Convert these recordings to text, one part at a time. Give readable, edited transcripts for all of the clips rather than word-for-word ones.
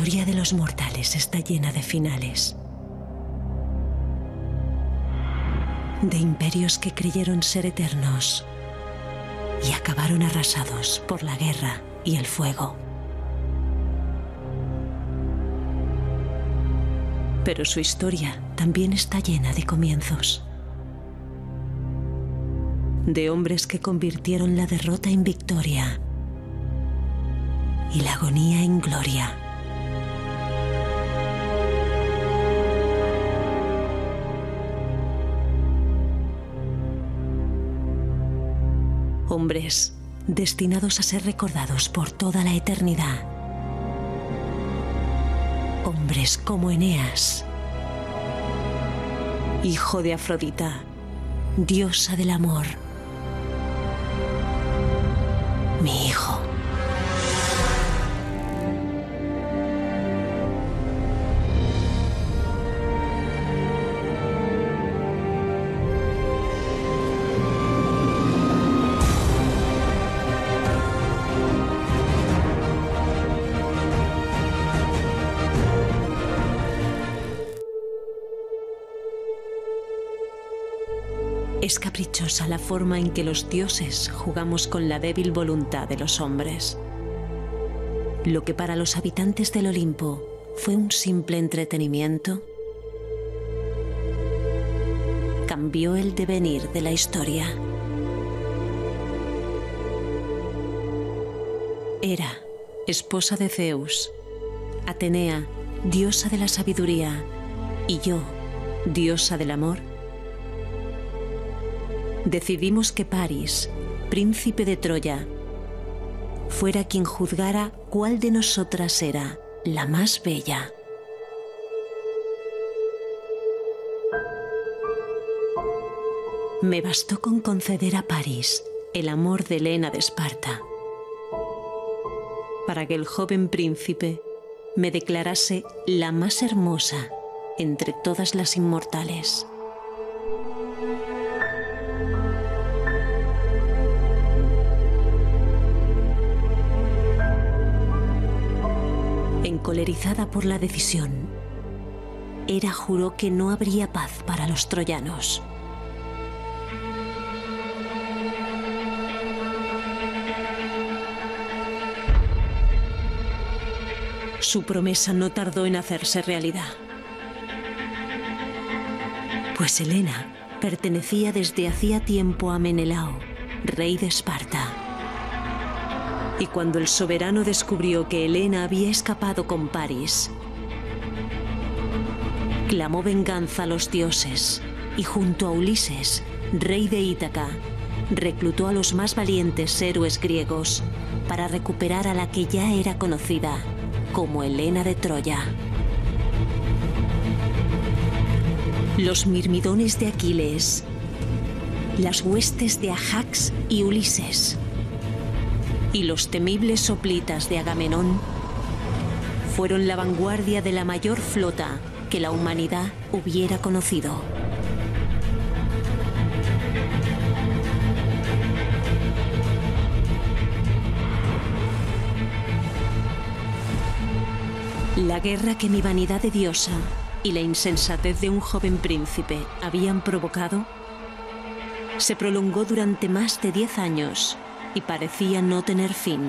historia de los mortales está llena de finales. De imperios que creyeron ser eternos y acabaron arrasados por la guerra y el fuego. Pero su historia también está llena de comienzos. De hombres que convirtieron la derrota en victoria y la agonía en gloria. Hombres destinados a ser recordados por toda la eternidad. Hombres como Eneas, hijo de Afrodita, diosa del amor. Mi hijo. Es caprichosa la forma en que los dioses jugamos con la débil voluntad de los hombres. Lo que para los habitantes del Olimpo fue un simple entretenimiento, cambió el devenir de la historia. Hera, esposa de Zeus, Atenea, diosa de la sabiduría, y yo, diosa del amor, decidimos que París, príncipe de Troya, fuera quien juzgara cuál de nosotras era la más bella. Me bastó con conceder a París el amor de Helena de Esparta, para que el joven príncipe me declarase la más hermosa entre todas las inmortales. Encolerizada por la decisión, Hera juró que no habría paz para los troyanos. Su promesa no tardó en hacerse realidad, pues Helena pertenecía desde hacía tiempo a Menelao, rey de Esparta. Y cuando el soberano descubrió que Helena había escapado con París, clamó venganza a los dioses y junto a Ulises, rey de Ítaca, reclutó a los más valientes héroes griegos para recuperar a la que ya era conocida como Helena de Troya. Los mirmidones de Aquiles, las huestes de Ajax y Ulises y los temibles soplitas de Agamenón fueron la vanguardia de la mayor flota que la humanidad hubiera conocido. La guerra que mi vanidad de diosa y la insensatez de un joven príncipe habían provocado se prolongó durante más de 10 años y parecía no tener fin.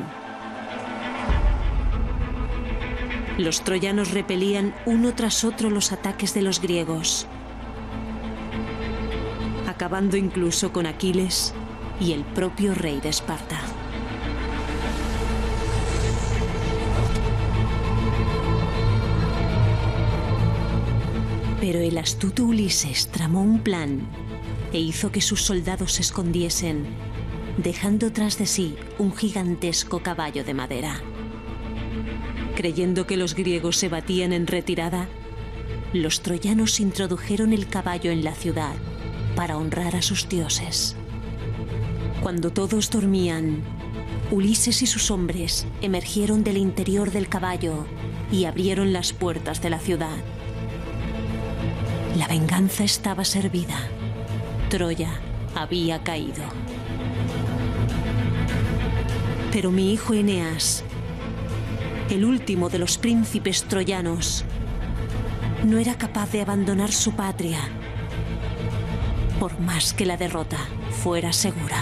Los troyanos repelían uno tras otro los ataques de los griegos, acabando incluso con Aquiles y el propio rey de Esparta. Pero el astuto Ulises tramó un plan e hizo que sus soldados se escondiesen, dejando tras de sí un gigantesco caballo de madera. Creyendo que los griegos se batían en retirada, los troyanos introdujeron el caballo en la ciudad para honrar a sus dioses. Cuando todos dormían, Ulises y sus hombres emergieron del interior del caballo y abrieron las puertas de la ciudad. La venganza estaba servida. Troya había caído. Pero mi hijo Eneas el último de los príncipes troyanos, no era capaz de abandonar su patria, por más que la derrota fuera segura.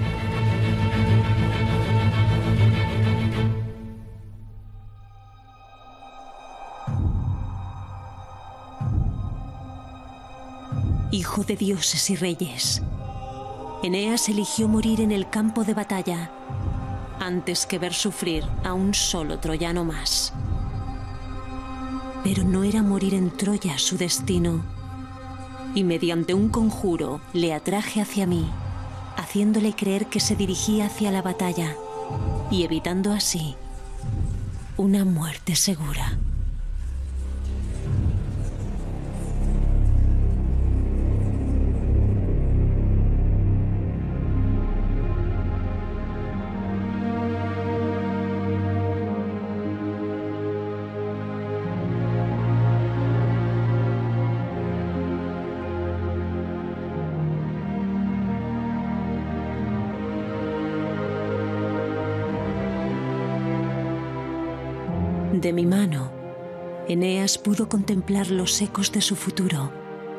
Hijo de dioses y reyes, Eneas eligió morir en el campo de batalla antes que ver sufrir a un solo troyano más. Pero no era morir en Troya su destino, y mediante un conjuro le atraje hacia mí, haciéndole creer que se dirigía hacia la batalla y evitando así una muerte segura. De mi mano, Eneas pudo contemplar los ecos de su futuro,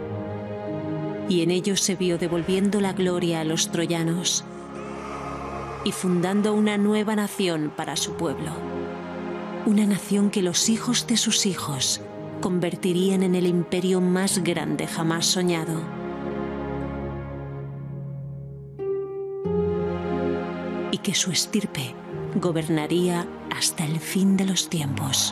y en ellos se vio devolviendo la gloria a los troyanos y fundando una nueva nación para su pueblo, una nación que los hijos de sus hijos convertirían en el imperio más grande jamás soñado. Y que su estirpe gobernaría hasta el fin de los tiempos.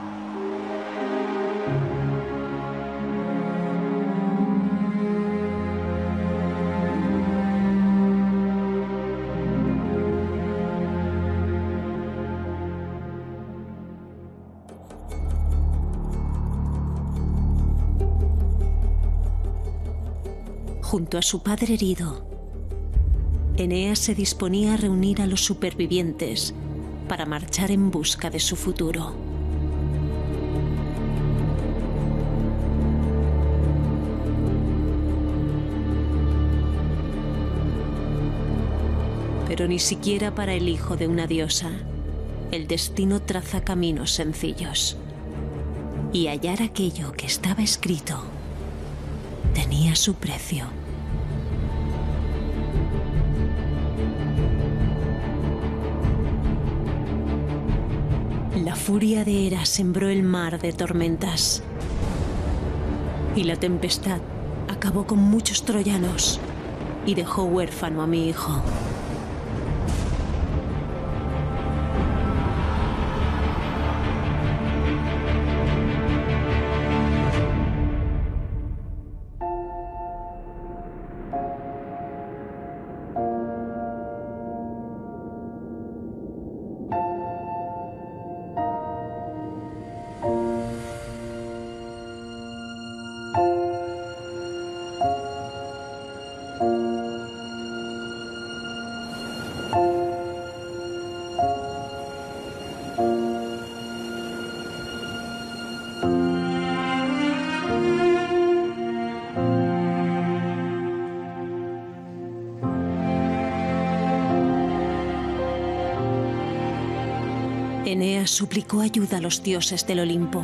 Junto a su padre herido, Eneas se disponía a reunir a los supervivientes para marchar en busca de su futuro. Pero ni siquiera para el hijo de una diosa, el destino traza caminos sencillos. Y hallar aquello que estaba escrito tenía su precio. La furia de Hera sembró el mar de tormentas, y la tempestad acabó con muchos troyanos y dejó huérfano a mi hijo. Eneas suplicó ayuda a los dioses del Olimpo.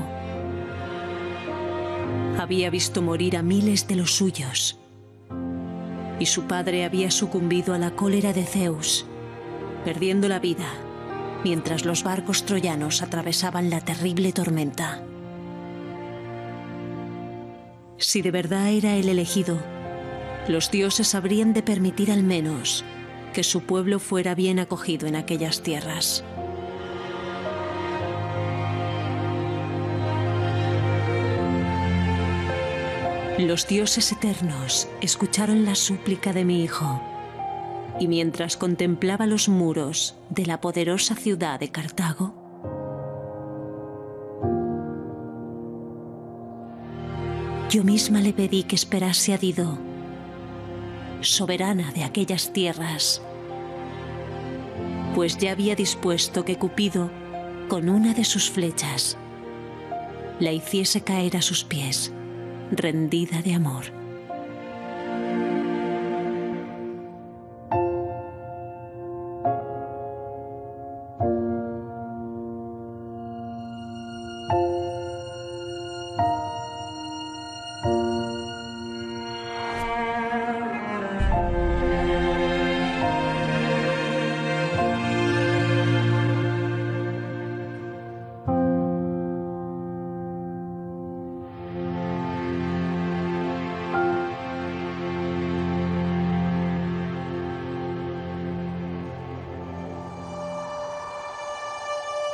Había visto morir a miles de los suyos, y su padre había sucumbido a la cólera de Zeus, perdiendo la vida mientras los barcos troyanos atravesaban la terrible tormenta. Si de verdad era el elegido, los dioses habrían de permitir al menos que su pueblo fuera bien acogido en aquellas tierras. Los dioses eternos escucharon la súplica de mi hijo, y mientras contemplaba los muros de la poderosa ciudad de Cartago, yo misma le pedí que esperase a Dido, soberana de aquellas tierras, pues ya había dispuesto que Cupido, con una de sus flechas, la hiciese caer a sus pies, rendida de amor.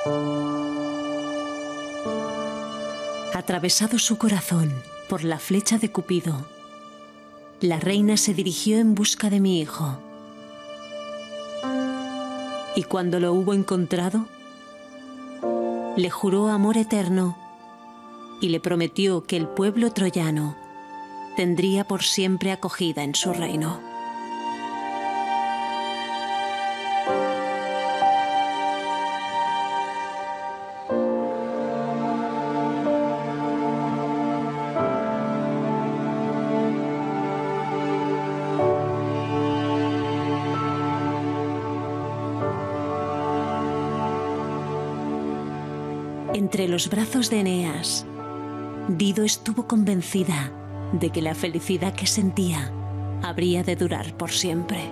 Atravesado su corazón por la flecha de Cupido, la reina se dirigió en busca de mi hijo. Y cuando lo hubo encontrado, le juró amor eterno y le prometió que el pueblo troyano tendría por siempre acogida en su reino. Entre los brazos de Eneas, Dido estuvo convencida de que la felicidad que sentía habría de durar por siempre.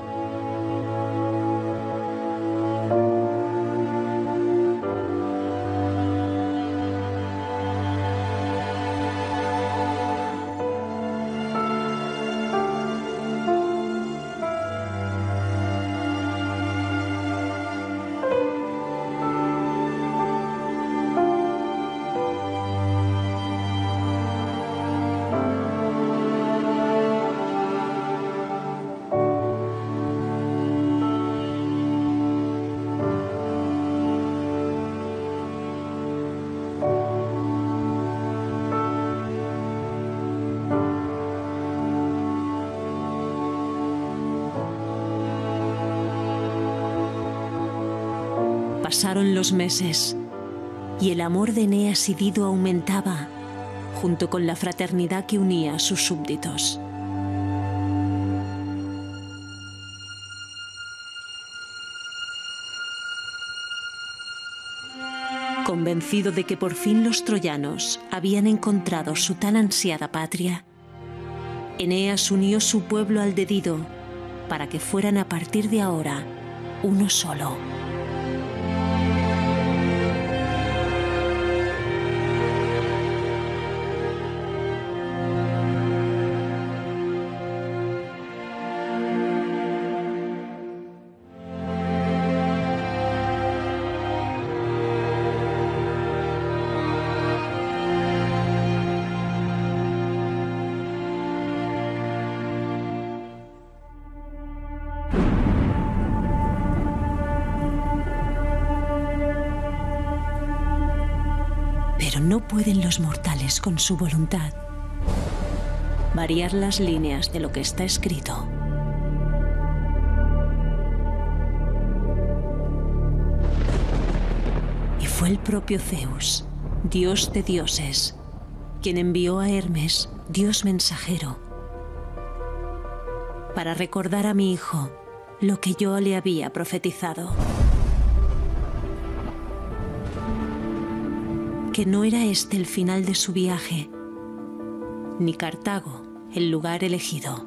Pasaron los meses y el amor de Eneas y Dido aumentaba junto con la fraternidad que unía a sus súbditos. Convencido de que por fin los troyanos habían encontrado su tan ansiada patria, Eneas unió su pueblo al de Dido para que fueran a partir de ahora uno solo. Pero no pueden los mortales con su voluntad variar las líneas de lo que está escrito. Y fue el propio Zeus, dios de dioses, quien envió a Hermes, dios mensajero, para recordar a mi hijo lo que yo le había profetizado. Que no era este el final de su viaje, ni Cartago el lugar elegido.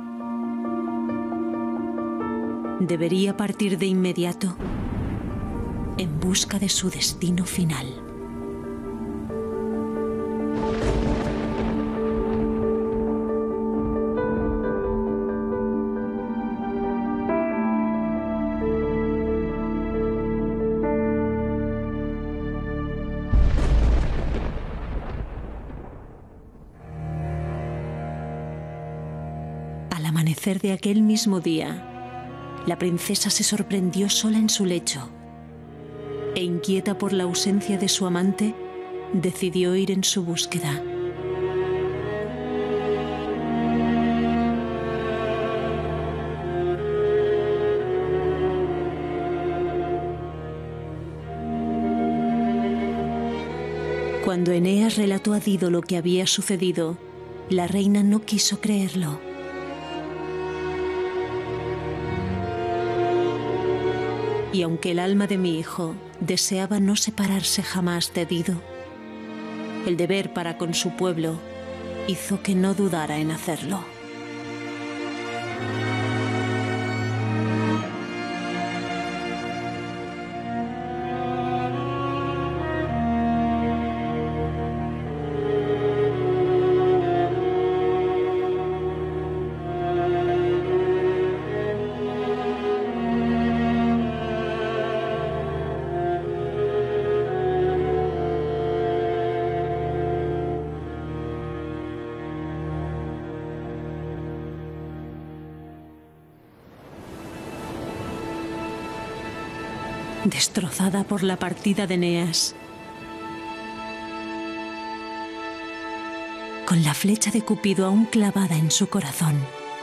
Debería partir de inmediato en busca de su destino final. Al amanecer de aquel mismo día, la princesa se sorprendió sola en su lecho e, inquieta por la ausencia de su amante, decidió ir en su búsqueda. Cuando Eneas relató a Dido lo que había sucedido, la reina no quiso creerlo. Y aunque el alma de mi hijo deseaba no separarse jamás de Dido, el deber para con su pueblo hizo que no dudara en hacerlo. destrozada por la partida de Eneas, con la flecha de Cupido aún clavada en su corazón,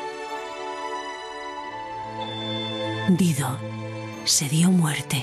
Dido se dio muerte.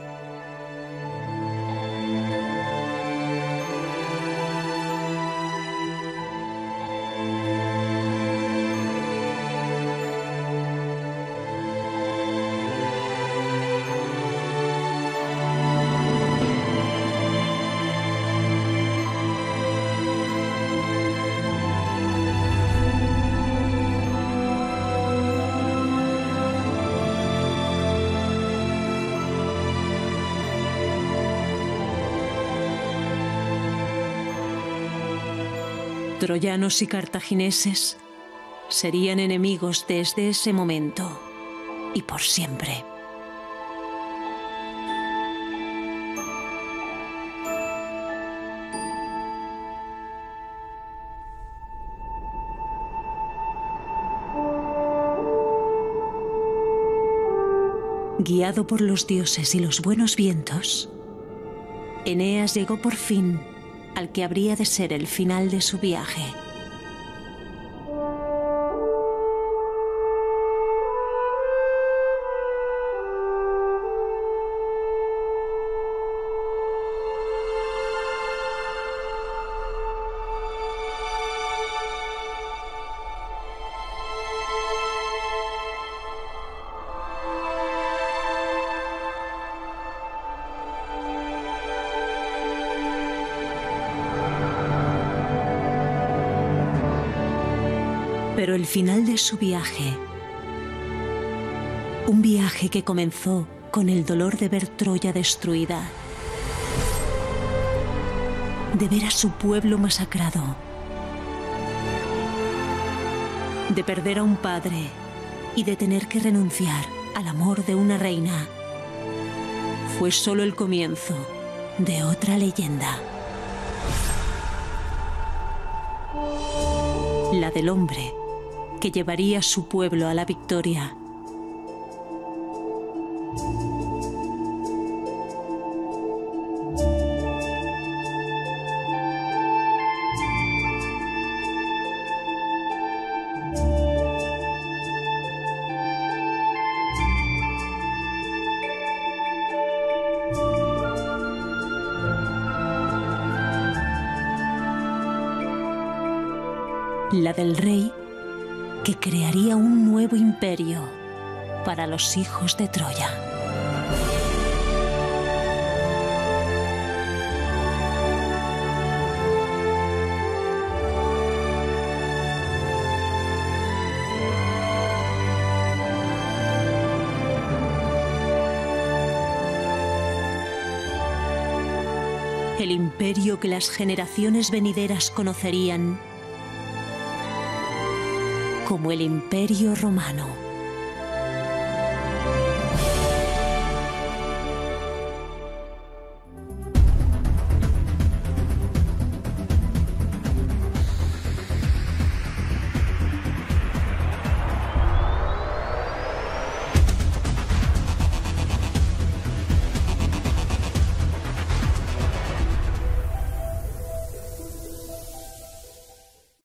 Troyanos y cartagineses serían enemigos desde ese momento y por siempre. Guiado por los dioses y los buenos vientos, Eneas llegó por fin al que habría de ser el final de su viaje. Pero el final de su viaje, un viaje que comenzó con el dolor de ver Troya destruida, de ver a su pueblo masacrado, de perder a un padre y de tener que renunciar al amor de una reina, fue solo el comienzo de otra leyenda. La del hombre que llevaría a su pueblo a la victoria. La del rey que crearía un nuevo imperio para los hijos de Troya. El imperio que las generaciones venideras conocerían como el Imperio Romano.